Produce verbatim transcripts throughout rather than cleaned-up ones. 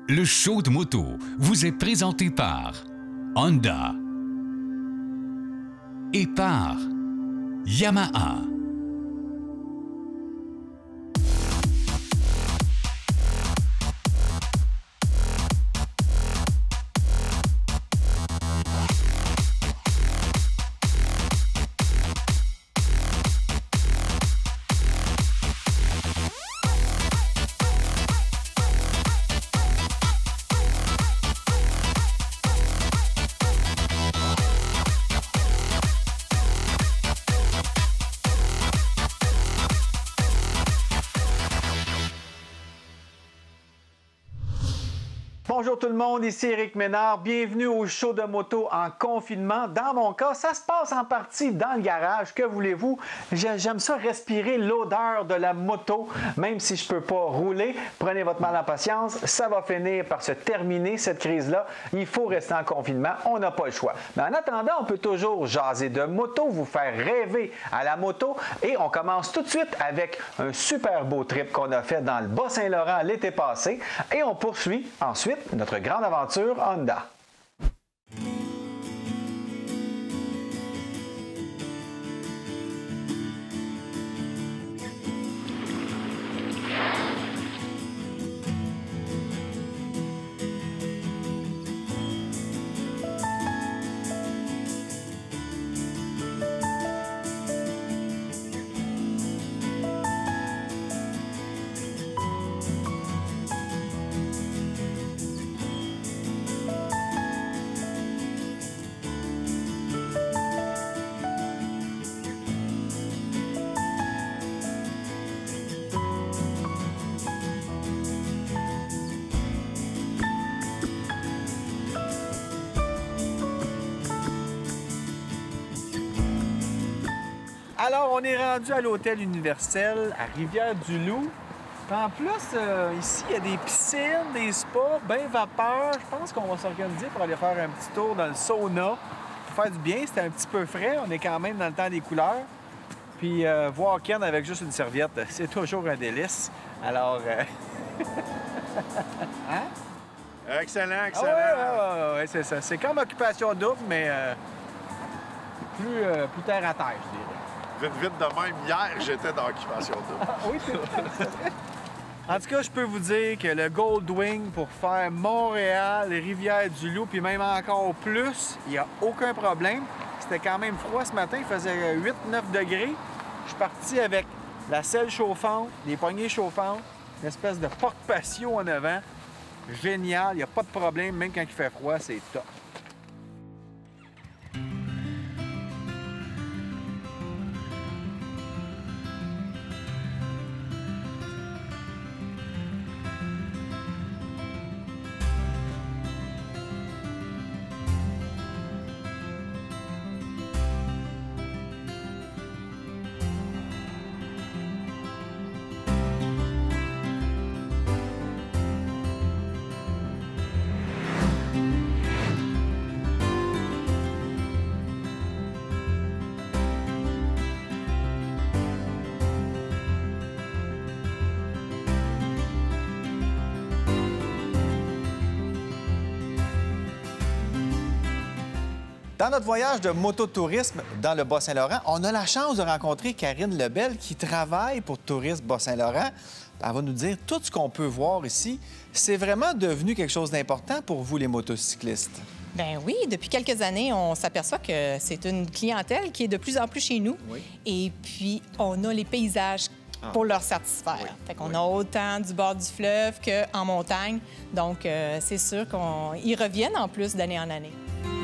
Le show de moto vous est présenté par Honda et par Yamaha. Bonjour tout le monde, ici Éric Ménard. Bienvenue au show de moto en confinement. Dans mon cas, ça se passe en partie dans le garage. Que voulez-vous? J'aime ça respirer l'odeur de la moto, même si je ne peux pas rouler. Prenez votre mal en patience. Ça va finir par se terminer, cette crise-là. Il faut rester en confinement. On n'a pas le choix. Mais en attendant, on peut toujours jaser de moto, vous faire rêver à la moto. Et on commence tout de suite avec un super beau trip qu'on a fait dans le Bas-Saint-Laurent l'été passé. Et on poursuit ensuite notre grande aventure Honda. Alors, on est rendu à l'hôtel Universel à Rivière-du-Loup. En plus, euh, ici, il y a des piscines, des spas, bien vapeur. Je pense qu'on va s'organiser pour aller faire un petit tour dans le sauna. Pour faire du bien, c'était un petit peu frais. On est quand même dans le temps des couleurs. Puis euh, voir Ken avec juste une serviette, c'est toujours un délice. Alors... Euh... hein? Excellent, excellent. Ah ouais, ouais, ouais, c'est ça. C'est comme occupation double, mais euh, plus, euh, plus terre à terre, je dirais. Vite, vite de même, hier, j'étais dans l'occupation double. Ah, oui, c'est vrai. En tout cas, je peux vous dire que le Goldwing pour faire Montréal, Rivière-du-Loup, puis même encore plus, il n'y a aucun problème. C'était quand même froid ce matin, il faisait huit neuf degrés. Je suis parti avec la selle chauffante, les poignées chauffantes, une espèce de porte-patio en avant. Génial, il n'y a pas de problème, même quand il fait froid, c'est top. Dans notre voyage de mototourisme dans le Bas-Saint-Laurent, on a la chance de rencontrer Karine Lebel qui travaille pour Tourisme Bas-Saint-Laurent. Elle va nous dire tout ce qu'on peut voir ici. C'est vraiment devenu quelque chose d'important pour vous, les motocyclistes. Bien oui, depuis quelques années, on s'aperçoit que c'est une clientèle qui est de plus en plus chez nous. Oui. Et puis, on a les paysages ah. pour leur satisfaire. Oui. Fait qu'on oui. a autant du bord du fleuve qu'en montagne. Donc, euh, c'est sûr qu'ils reviennent en plus d'année en année.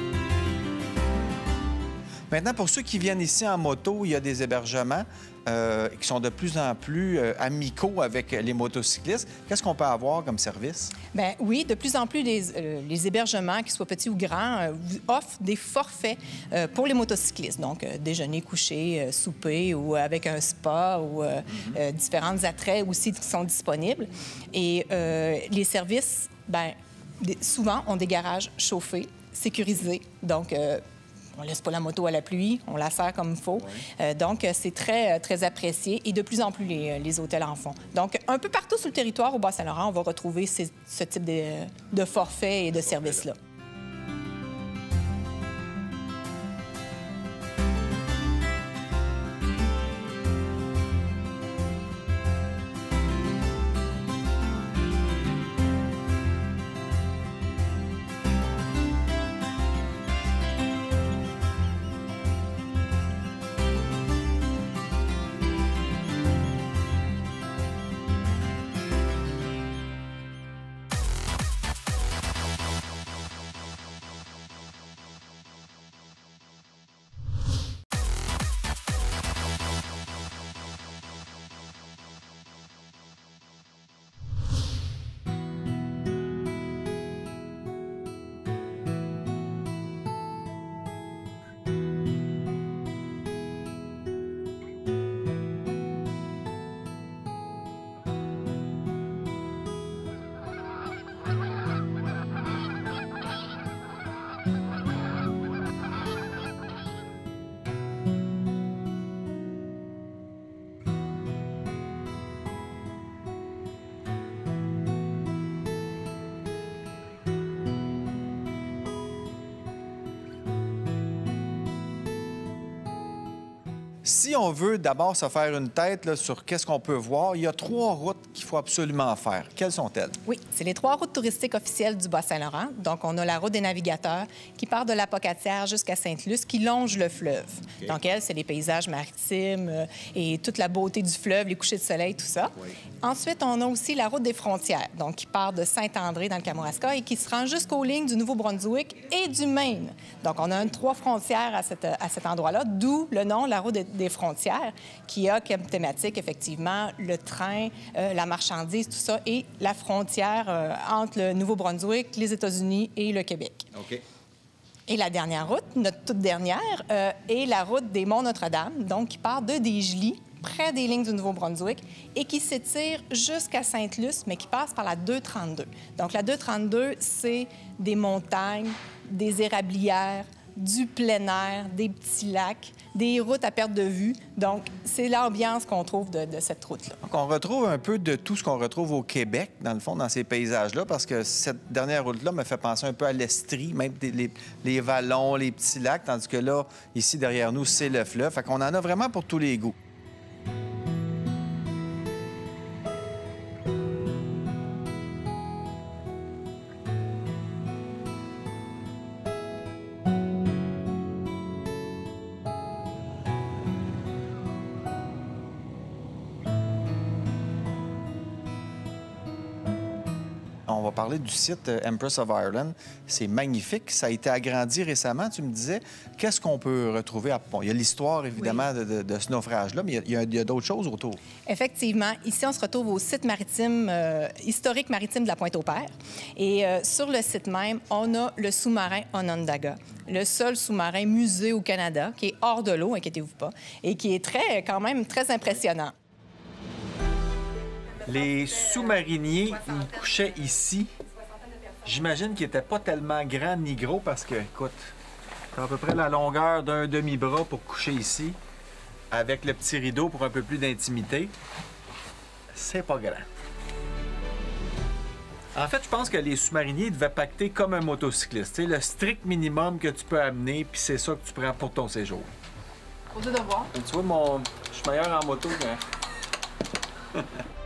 Maintenant, pour ceux qui viennent ici en moto, il y a des hébergements euh, qui sont de plus en plus euh, amicaux avec les motocyclistes. Qu'est-ce qu'on peut avoir comme service? Bien oui, de plus en plus, les, euh, les hébergements, qu'ils soient petits ou grands, euh, vous offrent des forfaits euh, pour les motocyclistes. Donc, euh, déjeuner, coucher, euh, souper ou avec un spa ou euh, mm-hmm. euh, différents attraits aussi qui sont disponibles. Et euh, les services, bien, souvent, ont des garages chauffés, sécurisés. Donc, euh, on laisse pas la moto à la pluie, on la sert comme il faut. Oui. Euh, donc, c'est très, très apprécié et de plus en plus les, les hôtels en font. Donc, un peu partout sur le territoire au Bas-Saint-Laurent, on va retrouver ces, ce type de, de forfait et de service-là. Si on veut d'abord se faire une tête là, sur qu'est-ce qu'on peut voir, il y a trois routes qu'il faut absolument faire. Quelles sont-elles? Oui, c'est les trois routes touristiques officielles du Bas-Saint-Laurent. Donc, on a la route des navigateurs qui part de la Pocatière jusqu'à Sainte-Luce, qui longe le fleuve. Okay. Donc, elle, c'est les paysages maritimes euh, et toute la beauté du fleuve, les couchers de soleil, tout ça. Oui. Ensuite, on a aussi la route des frontières, donc qui part de Saint-André dans le Kamouraska et qui se rend jusqu'aux lignes du Nouveau-Brunswick et du Maine. Donc, on a une, trois frontières à, cette, à cet endroit-là, d'où le nom, la route des, des frontières, qui a comme thématique, effectivement, le train, euh, la marchandise, tout ça, et la frontière euh, entre le Nouveau-Brunswick, les États-Unis et le Québec. OK. Et la dernière route, notre toute dernière, euh, est la route des Monts-Notre-Dame, donc qui part de Desjely, près des lignes du Nouveau-Brunswick, et qui s'étire jusqu'à Sainte-Luce, mais qui passe par la deux trente-deux. Donc, la deux trente-deux, c'est des montagnes, des érablières, du plein air, des petits lacs, des routes à perte de vue. Donc, c'est l'ambiance qu'on trouve de, de cette route-là. Donc, on retrouve un peu de tout ce qu'on retrouve au Québec, dans le fond, dans ces paysages-là, parce que cette dernière route-là me fait penser un peu à l'Estrie, même des, les, les vallons, les petits lacs, tandis que là, ici, derrière nous, c'est le fleuve. Fait qu'on en a vraiment pour tous les goûts. On va parler du site Empress of Ireland. C'est magnifique. Ça a été agrandi récemment, tu me disais. Qu'est-ce qu'on peut retrouver? À... Bon, il y a l'histoire, évidemment, oui. de, de, de ce naufrage-là, mais il y a, a, a d'autres choses autour. Effectivement. Ici, on se retrouve au site maritime, euh, historique maritime de la Pointe-au-Père. Et euh, sur le site même, on a le sous-marin Onondaga, le seul sous-marin musée au Canada, qui est hors de l'eau, inquiétez-vous pas, et qui est très, quand même très impressionnant. Les sous-mariniers, ils couchaient ici. J'imagine qu'ils n'étaient pas tellement grands ni gros parce que, écoute, c'est à peu près la longueur d'un demi-bras pour coucher ici, avec le petit rideau pour un peu plus d'intimité. C'est pas grand. En fait, je pense que les sous-mariniers devaient pacter comme un motocycliste. C'est le strict minimum que tu peux amener, puis c'est ça que tu prends pour ton séjour. Au devoir. Tu vois, mon... je suis meilleur en moto que...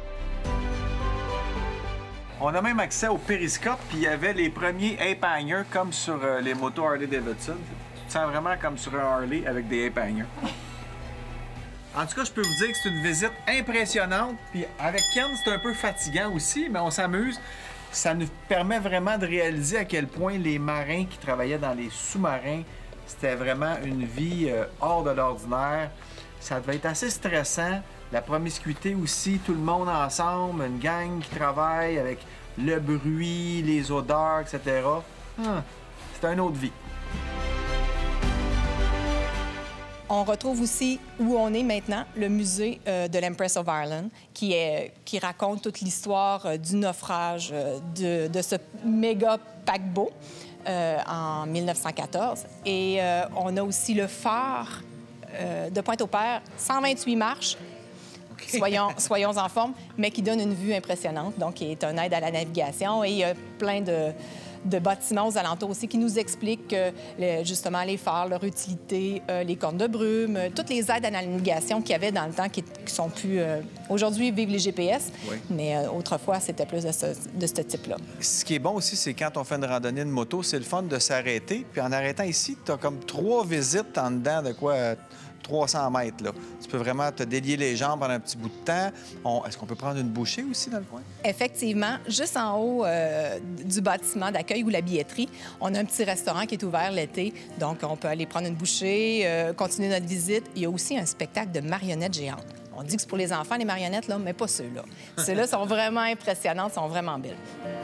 On a même accès au périscope, puis il y avait les premiers ape hangers comme sur euh, les motos Harley-Davidson. Tu te sens vraiment comme sur un Harley avec des ape hangers. En tout cas, je peux vous dire que c'est une visite impressionnante. Puis avec Ken, c'est un peu fatigant aussi, mais on s'amuse. Ça nous permet vraiment de réaliser à quel point les marins qui travaillaient dans les sous-marins, c'était vraiment une vie euh, hors de l'ordinaire. Ça devait être assez stressant. La promiscuité aussi, tout le monde ensemble, une gang qui travaille avec le bruit, les odeurs, et cetera. Ah, c'est une autre vie. On retrouve aussi, où on est maintenant, le musée euh, de l'Empress of Ireland, qui, est, qui raconte toute l'histoire euh, du naufrage euh, de, de ce méga paquebot. euh, en mille neuf cent quatorze. Et euh, on a aussi le phare euh, de Pointe-au-Père, cent vingt-huit marches. Okay. Soyons, soyons en forme, mais qui donne une vue impressionnante, donc qui est un aide à la navigation. Et il y a plein de, de bâtiments aux alentours aussi qui nous expliquent que, le, justement, les phares, leur utilité, euh, les cornes de brume, euh, toutes les aides à la navigation qu'il y avait dans le temps qui, qui sont plus... Euh, aujourd'hui, vivent les G P S, oui. mais euh, autrefois, c'était plus de ce, de ce type-là. Ce qui est bon aussi, c'est quand on fait une randonnée de moto, c'est le fun de s'arrêter. Puis en arrêtant ici, tu as comme trois visites en dedans de quoi... trois cents mètres, là. Tu peux vraiment te délier les jambes pendant un petit bout de temps. On... Est-ce qu'on peut prendre une bouchée aussi dans le coin? Effectivement. Juste en haut euh, du bâtiment d'accueil ou la billetterie, on a un petit restaurant qui est ouvert l'été. Donc, on peut aller prendre une bouchée, euh, continuer notre visite. Il y a aussi un spectacle de marionnettes géantes. On dit que c'est pour les enfants, les marionnettes, là, mais pas ceux-là. Ceux-là sont vraiment impressionnantes, sont vraiment belles.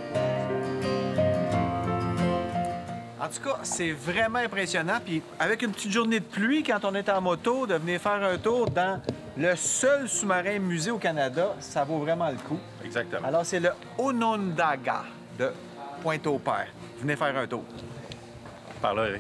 En tout cas, c'est vraiment impressionnant. Puis avec une petite journée de pluie, quand on est en moto, de venir faire un tour dans le seul sous-marin musée au Canada, ça vaut vraiment le coup. Exactement. Alors, c'est le Onondaga de Pointe-au-Père. Venez faire un tour. Par là, Eric.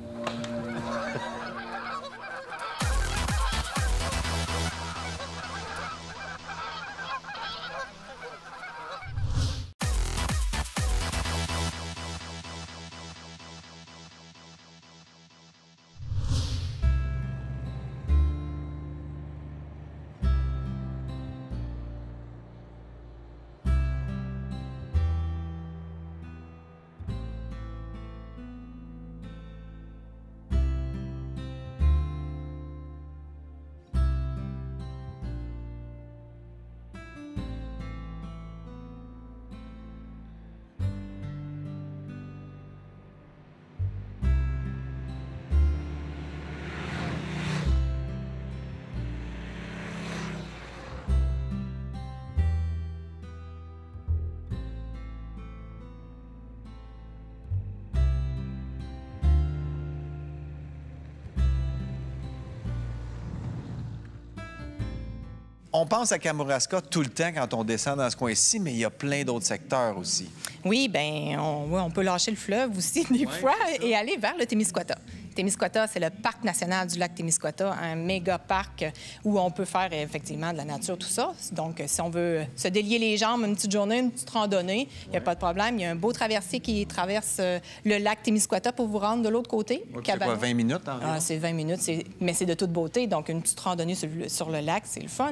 On pense à Kamouraska tout le temps quand on descend dans ce coin-ci, mais il y a plein d'autres secteurs aussi. Oui, bien, on, ouais, on peut lâcher le fleuve aussi des ouais, fois et aller vers le Témiscouata. Témiscouata, c'est le parc national du lac Témiscouata, un méga parc où on peut faire effectivement de la nature, tout ça. Donc, si on veut se délier les jambes une petite journée, une petite randonnée, il n'y a ouais. pas de problème. Il y a un beau traversier qui traverse le lac Témiscouata pour vous rendre de l'autre côté. Ouais, c'est quoi, vingt minutes environ? Ah, c'est vingt minutes, mais c'est de toute beauté. Donc, une petite randonnée sur le, sur le lac, c'est le fun.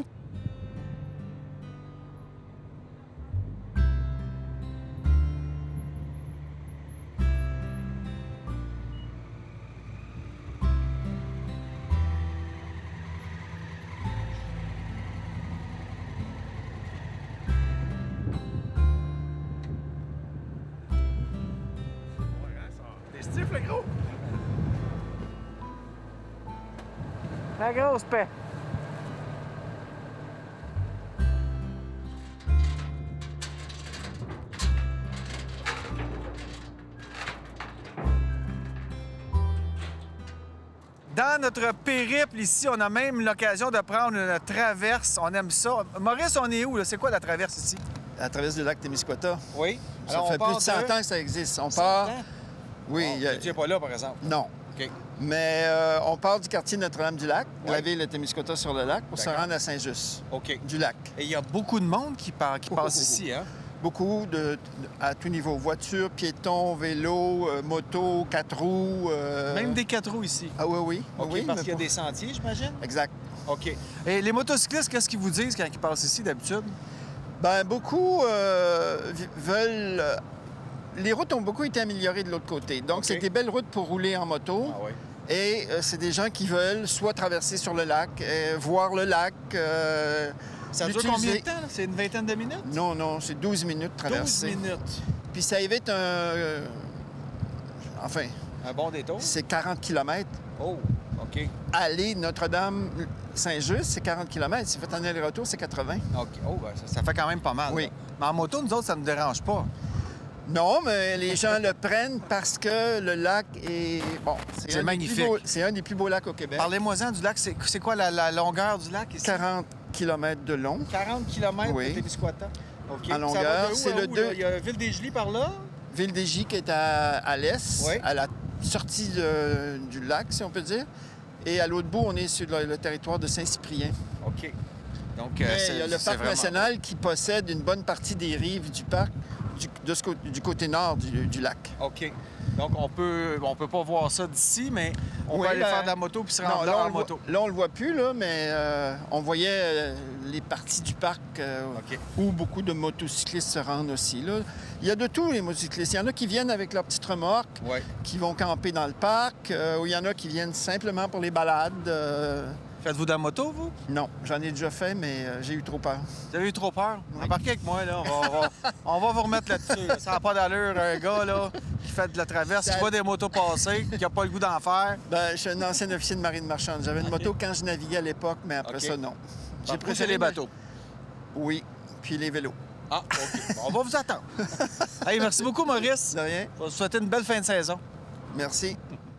Stif, le gros! La grosse paix! Dans notre périple ici, on a même l'occasion de prendre une traverse. On aime ça. Maurice, on est où? C'est quoi la traverse ici? La traverse du lac Témiscouata. Oui. Ça Alors, fait plus de cent de... ans que ça existe. On part... Oui. Bon, a... Tu n'es pas là, par exemple? Non. OK. Mais euh, on part du quartier Notre-Dame-du-Lac, oui. la ville de Témiscouata sur le lac, pour se rendre à Saint-Just. OK. Du lac. Et il y a beaucoup de monde qui, part, qui oh, passe oh, ici, hein? Beaucoup, de, à tout niveau. Voitures, piétons, vélos, euh, motos, quatre roues. Euh... Même des quatre roues ici? Ah oui, oui. OK, oui, parce qu'il y a pour... des sentiers, j'imagine? Exact. OK. Et les motocyclistes, qu'est-ce qu'ils vous disent quand ils passent ici, d'habitude? Bien, beaucoup euh, veulent... Les routes ont beaucoup été améliorées de l'autre côté. Donc, okay. c'est des belles routes pour rouler en moto. Ah, oui. Et euh, c'est des gens qui veulent soit traverser sur le lac, euh, voir le lac... Euh, Ça dure combien de temps? C'est une vingtaine de minutes? Non, non, c'est douze minutes traversées. douze minutes. Puis ça évite un... Euh, enfin... Un bon détour? C'est quarante kilomètres. Oh, OK. Aller Notre-Dame-Saint-Just, c'est quarante kilomètres. Si vous faites un aller-retour, c'est quatre-vingts. OK. Oh, ben, ça, ça fait quand même pas mal. Oui. Là. Mais en moto, nous autres, ça ne nous dérange pas. Non, mais les gens le prennent parce que le lac est... Bon, c'est magnifique. C'est un des plus beaux lacs au Québec. Parlez-moi-en du lac. C'est quoi la, la longueur du lac ici? quarante kilomètres de long. quarante kilomètres oui. de Témiscouata? OK. En longueur, c'est le deux. Il y a Ville-des-Gelées par là? Ville-des-Gis qui est à, à l'est, Oui. à la sortie de- du lac, si on peut dire. Et à l'autre bout, on est sur le, le territoire de Saint-Cyprien. OK. Donc, Mais euh, il y a c'est le c'est parc vraiment- national qui possède une bonne partie des rives du parc, du, de ce cô- du côté nord du, du lac. OK. Donc, on peut, on peut pas voir ça d'ici, mais on Oui, peut aller là- faire de la moto puis se rendre Non, là là, on en le voit- moto. là, on le voit plus, là, mais euh, on voyait euh, les parties du parc euh, OK. où beaucoup de motocyclistes se rendent aussi. Là. Il y a de tout, les motocyclistes. Il y en a qui viennent avec leur petite remorque, Oui. qui vont camper dans le parc, euh, ou il y en a qui viennent simplement pour les balades. euh, Faites-vous de la moto, vous? Non, j'en ai déjà fait, mais euh, j'ai eu trop peur. Vous avez eu trop peur? Oui. Embarquez avec moi, là. On va, on va- on va vous remettre là-dessus. là. Ça n'a pas d'allure, un gars, là, qui fait de la traverse, Ça- qui voit des motos passer, qui n'a pas le goût d'en faire. Ben, je suis un ancien officier de marine marchande. J'avais une OK. moto quand je naviguais à l'époque, mais après OK. ça, non. J'ai préféré les bateaux. Oui, puis les vélos. Ah, OK. Bon, on va vous attendre. Hey, merci beaucoup, Maurice. De rien. Je vais vous souhaiter une belle fin de saison. Merci.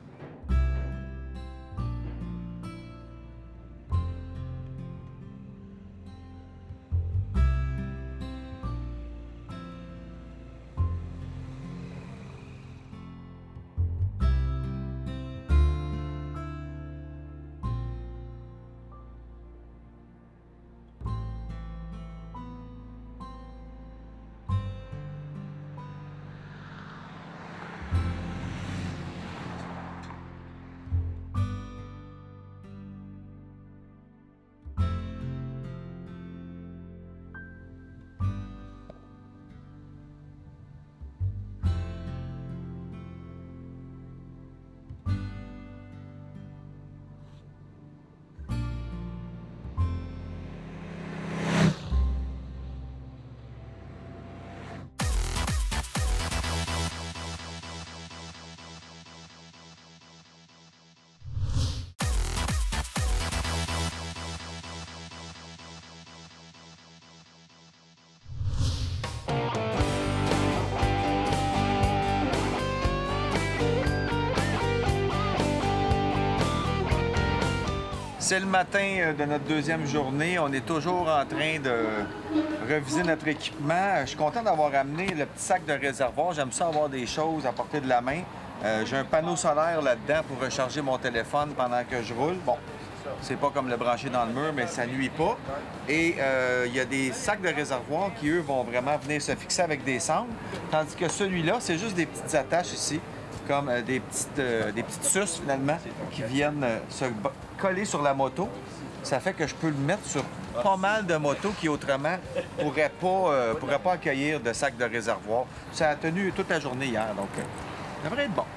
C'est le matin euh, de notre deuxième journée. On est toujours en train de reviser notre équipement. Je suis content d'avoir amené le petit sac de réservoir. J'aime ça avoir des choses à portée de la main. Euh, J'ai un panneau solaire là-dedans pour recharger mon téléphone pendant que je roule. Bon, c'est pas comme le brancher dans le mur, mais ça nuit pas. Et euh, il y a des sacs de réservoir qui, eux, vont vraiment venir se fixer avec des sangles. Tandis que celui-là, c'est juste des petites attaches ici, comme euh, des, petites, euh, des petites suces, finalement, qui viennent euh, se b- coller sur la moto. Ça fait que je peux le mettre sur pas mal de motos qui, autrement, ne pourraient pas, euh, pourraient pas accueillir de sacs de réservoir. Ça a tenu toute la journée hier, donc euh, ça devrait être bon.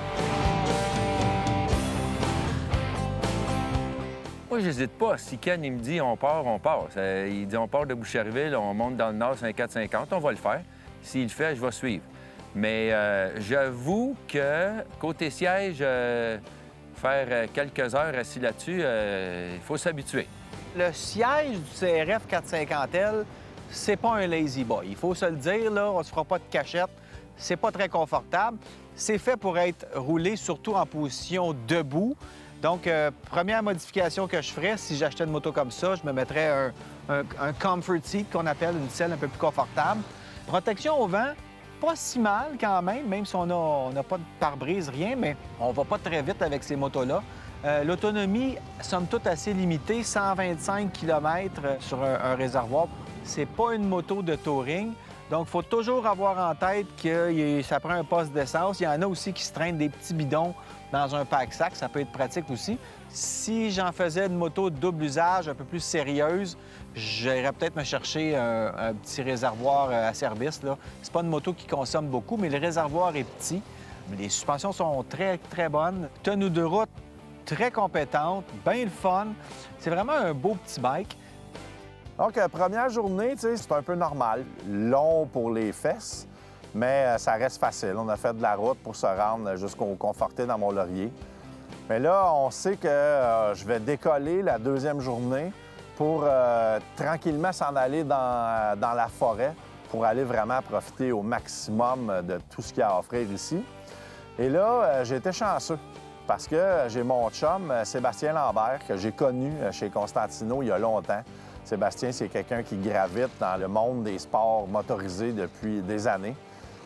Moi, j'hésite pas. Si Ken, il me dit on part, on part. Ça- il dit on part de Boucherville, on monte dans le nord, c'est un quatre cinquante, on va le faire. S'il le fait, je vais suivre. Mais euh, j'avoue que côté siège, euh, faire euh, quelques heures assis là-dessus, euh, il faut s'habituer. Le siège du C R F quatre cinquante L, c'est pas un lazy boy. Il faut se le dire, là, on se fera pas de cachette. C'est pas très confortable. C'est fait pour être roulé surtout en position debout. Donc, euh, première modification que je ferais, si j'achetais une moto comme ça, je me mettrais un, un- un comfort seat qu'on appelle, une selle un peu plus confortable. Protection au vent, pas si mal quand même, même si on n'a on n'a pas de pare-brise, rien, mais on va pas très vite avec ces motos-là. Euh, L'autonomie, somme toute, assez limitée, cent vingt-cinq kilomètres sur un, un réservoir. C'est pas une moto de touring. Donc, il faut toujours avoir en tête que y a- ça prend un poste d'essence. Il y en a aussi qui se traînent des petits bidons dans un pack-sac. Ça peut être pratique aussi. Si j'en faisais une moto de double usage un peu plus sérieuse, j'irais peut-être me chercher un, un petit réservoir euh, à service, là. C'est pas une moto qui consomme beaucoup, mais le réservoir est petit. Les suspensions sont très, très bonnes. Tenue de route très compétente, bien le fun. C'est vraiment un beau petit bike. Donc, euh, première journée, tu sais, c'est un peu normal. Long pour les fesses, mais euh, ça reste facile. On a fait de la route pour se rendre jusqu'au Conforté dans Mont-Laurier. Mais là, on sait que euh, je vais décoller la deuxième journée pour euh, tranquillement s'en aller dans, dans la forêt pour aller vraiment profiter au maximum de tout ce qu'il y a à offrir ici. Et là, euh, j'ai été chanceux parce que j'ai mon chum, euh, Sébastien Lambert, que j'ai connu euh, chez Constantino il y a longtemps. Sébastien, c'est quelqu'un qui gravite dans le monde des sports motorisés depuis des années.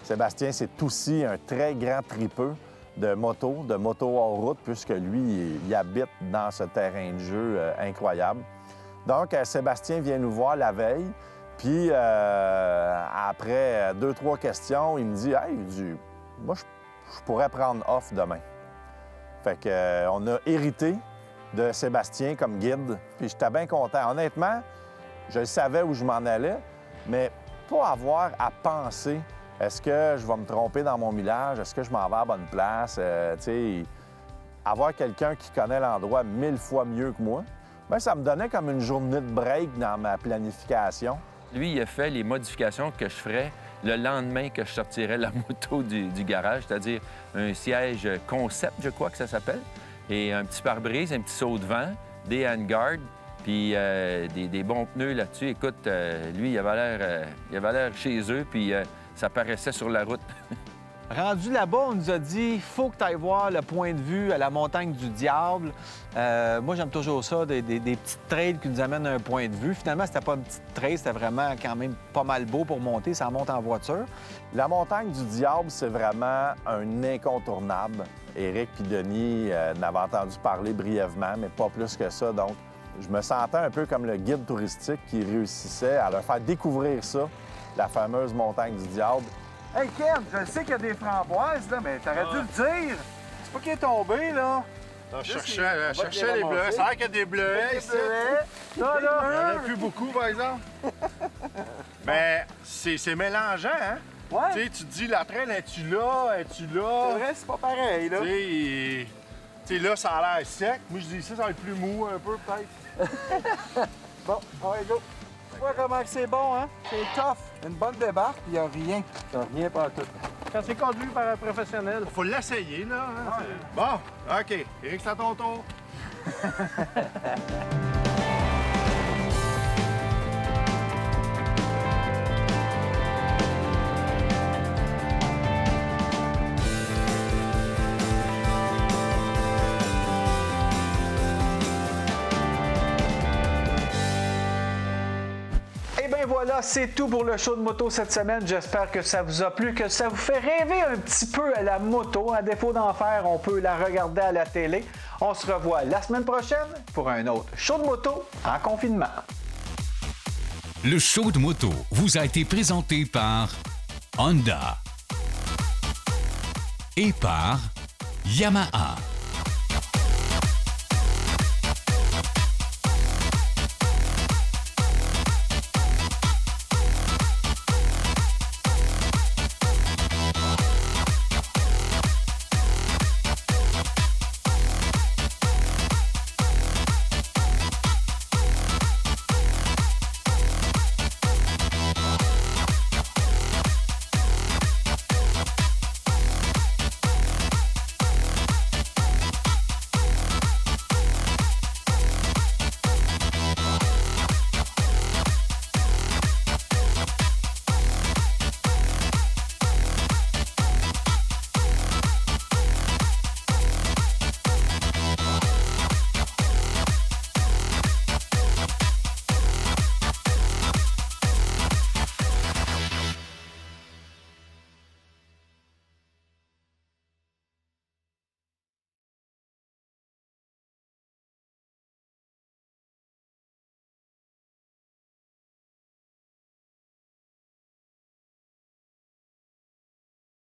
Sébastien, c'est aussi un très grand tripeux de moto, de moto hors route, puisque lui, il, il habite dans ce terrain de jeu euh, incroyable. Donc, euh, Sébastien vient nous voir la veille, puis euh, après deux, trois questions, il me dit « Hey, il dit, moi, je, je pourrais prendre off demain. » Fait que, euh, on a hérité de Sébastien comme guide, puis j'étais bien content. Honnêtement, je savais où je m'en allais, mais pas avoir à penser « Est-ce que je vais me tromper dans mon millage? Est-ce que je m'en vais à la bonne place? Euh, » Tu sais, avoir quelqu'un qui connaît l'endroit mille fois mieux que moi, bien, ça me donnait comme une journée de break dans ma planification. Lui, il a fait les modifications que je ferais le lendemain que je sortirais la moto du, du garage, c'est-à-dire un siège concept, je crois que ça s'appelle, et un petit pare-brise, un petit saut de vent, des handguards, puis euh, des, des bons pneus là-dessus. Écoute, euh, lui, il avait l'air euh, il avait l'air chez eux, puis euh, ça paraissait sur la route. Rendu là-bas, on nous a dit il faut que tu ailles voir le point de vue à la montagne du Diable. Euh, moi, j'aime toujours ça, des, des, des petites trails qui nous amènent à un point de vue. Finalement, c'était pas une petite trail, c'était vraiment quand même pas mal beau pour monter. Ça monte en voiture. La montagne du Diable, c'est vraiment un incontournable. Éric et Denis euh, n'avaient entendu parler brièvement, mais pas plus que ça. Donc, je me sentais un peu comme le guide touristique qui réussissait à leur faire découvrir ça, la fameuse montagne du Diable. Hey Ken, je sais qu'il y a des framboises, là, mais t'aurais dû le dire. C'est pas qu'il est tombé, là. Non, je cherchais, je cherchais les bleuets. Ça a l'air qu'il y a des bleuets ici. Là, là. Il n'y en a plus beaucoup, par exemple. Mais c'est mélangeant, hein? Ouais. Tu sais, tu te dis, la traîne, es-tu là? Es-tu là? C'est vrai, c'est pas pareil, là. Tu sais, il- tu sais, là, ça a l'air sec. Moi, je dis ça, ça va être plus mou un peu, peut-être. Bon, allez, go. Tu vois comment que c'est bon, hein? C'est tough. Une bonne débarque, puis il n'y a rien. Ça rien pas tout. Quand c'est conduit par un professionnel. Faut l'essayer, là. Hein? Bon, OK. Éric, c'est à ton tour. Et bien voilà, c'est tout pour le show de moto cette semaine. J'espère que ça vous a plu, que ça vous fait rêver un petit peu à la moto. À défaut d'en faire, on peut la regarder à la télé. On se revoit la semaine prochaine pour un autre show de moto en confinement. Le show de moto vous a été présenté par Honda et par Yamaha.